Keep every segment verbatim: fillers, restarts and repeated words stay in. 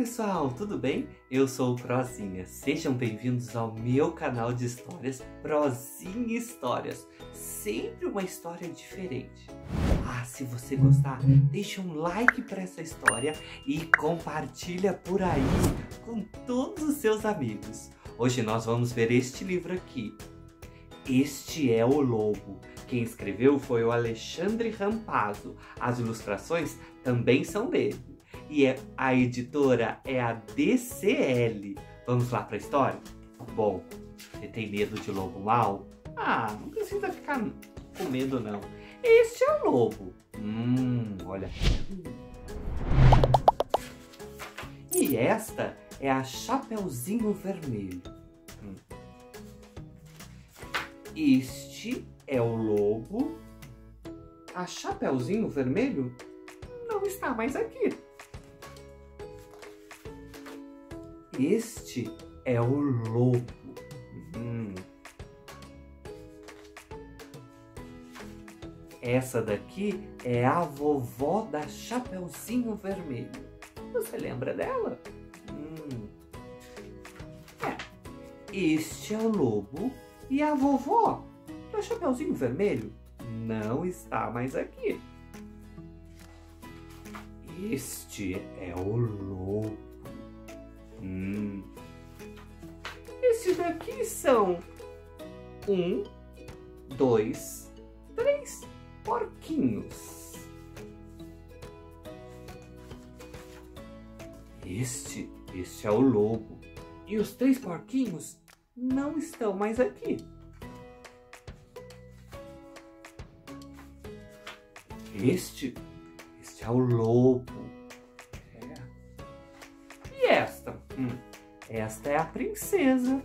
pessoal, tudo bem? Eu sou o Prozinha, sejam bem-vindos ao meu canal de histórias Prozinha Histórias, sempre uma história diferente. Ah, se você gostar, deixa um like para essa história e compartilha por aí com todos os seus amigos. Hoje nós vamos ver este livro aqui, Este é o Lobo. Quem escreveu foi o Alexandre Rampazzo, as ilustrações também são dele. E é, a editora é a D C L. Vamos lá para a história? Bom, você tem medo de lobo mau? Ah, não precisa ficar com medo não. Este é o lobo. Hum, olha. E esta é a Chapeuzinho Vermelho. Hum. Este é o lobo. A Chapeuzinho Vermelho não está mais aqui. Este é o lobo. Hum. Essa daqui é a vovó da Chapeuzinho Vermelho. Você lembra dela? Hum. É. Este é o lobo e a vovó da Chapeuzinho Vermelho não está mais aqui. Este é o lobo. Hum. Esses daqui são um, dois, três porquinhos. Este, este é o lobo. E os três porquinhos não estão mais aqui. Este, este é o lobo. Esta? Hum, esta é a princesa.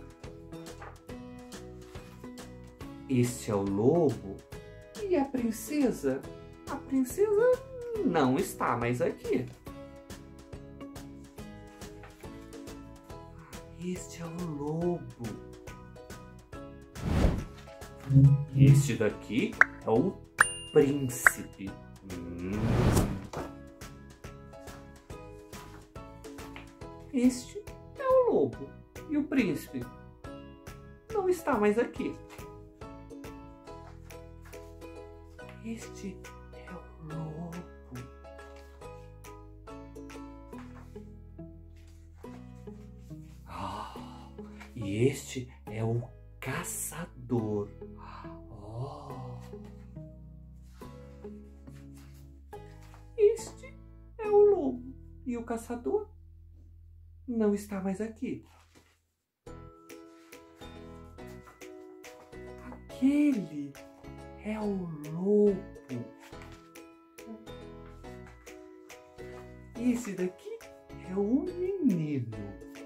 Este é o lobo. E a princesa? A princesa não está mais aqui. Este é o lobo. Este daqui é o príncipe. Hum. Este é o lobo e o príncipe não está mais aqui. Este é o lobo. Ah, e este é o caçador. Oh. Este é o lobo e o caçador não está mais aqui. Aquele é o lobo. Esse daqui é o menino.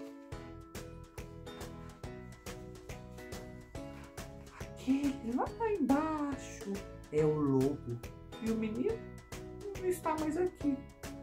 Aquele lá embaixo é o lobo. E o menino não está mais aqui.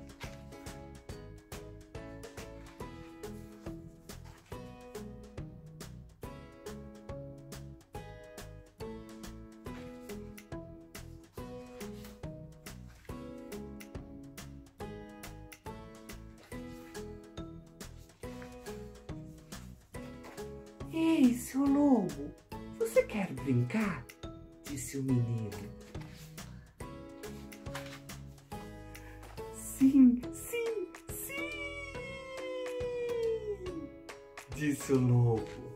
Ei, seu lobo, você quer brincar? Disse o menino. Sim, sim, sim! Disse o lobo.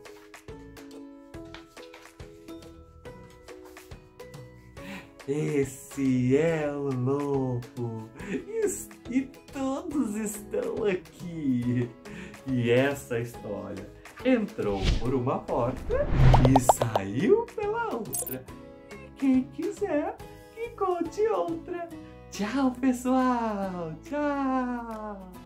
Esse é o lobo. E, e todos estão aqui. E essa história entrou por uma porta e saiu pela outra. E quem quiser, que conte outra. Tchau, pessoal. Tchau.